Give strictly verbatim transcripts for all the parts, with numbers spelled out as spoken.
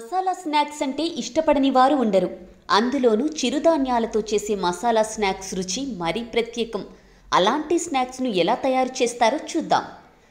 Masala snacks అంటే ఇష్టపడని వారు ఉండరు. అందులోనూ చిరుధాన్యాలతో చేసే మసాలా స్నాక్స్ రుచి మరీ ప్రత్యేకం. అలాంటి స్నాక్స్ను ఎలా తయారు చేస్తారో చూద్దాం.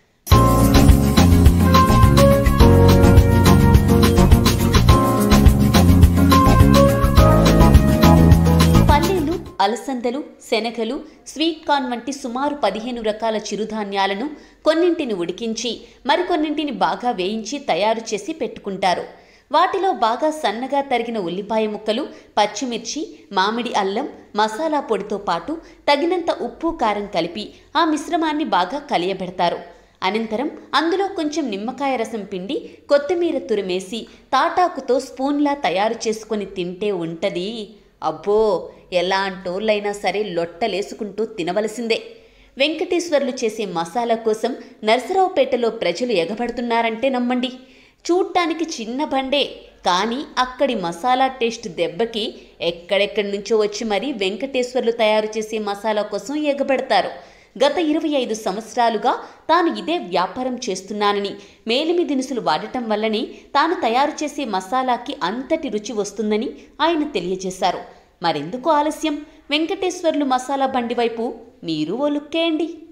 పల్లీలు, అలసందలు, శనగలు, స్వీట్ కార్న్ వంటి సుమారు పదిహేను రకాల చిరుధాన్యాలను కొన్నింటిని ఉడికించి మరికొన్నింటిని బాగా వేయించి తయారు చేసి పెట్టుకుంటారు. వాటిలో బాగా సన్నగా తరిగిన ఉల్లిపాయ ముక్కలు, పచ్చిమిర్చి, మామిడి అల్లం, మసాలా పొడితో పాటు తగినంత ఉప్పు, కారం కలిపి ఆ మిశ్రమాన్ని బాగా కలియబెడతారు. అనంతరం అందులో కొంచెం నిమ్మకాయ రసం పిండి కొత్తిమీర తురిమేసి తాటాకుతో స్పూన్లా తయారు చేసుకొని తింటే ఉంటది. అబ్బో, ఎలాంటోళ్ళైనా సరే లొట్టలేసుకుంటూ తినవలసిందే. వెంకటేశ్వర్లు చేసే మసాలా కోసం నర్సరావుపేటలో ప్రజలు ఎగబడుతున్నారంటే నమ్మండి. చూడ్డానికి చిన్న బండే, కానీ అక్కడి మసాలా టేస్ట్ దెబ్బకి ఎక్కడెక్కడి నుంచో వచ్చి మరీ వెంకటేశ్వర్లు తయారు చేసే మసాలా కోసం ఎగబడతారు. గత ఇరవై ఐదు సంవత్సరాలుగా తాను ఇదే వ్యాపారం చేస్తున్నానని, మేలిమి దినుసులు వాడటం వల్లనే తాను తయారు చేసే మసాలాకి అంతటి రుచి వస్తుందని ఆయన తెలియజేశారు. మరెందుకు ఆలస్యం? వెంకటేశ్వర్లు మసాలా బండి వైపు మీరు ఓ లుక్కేయండి.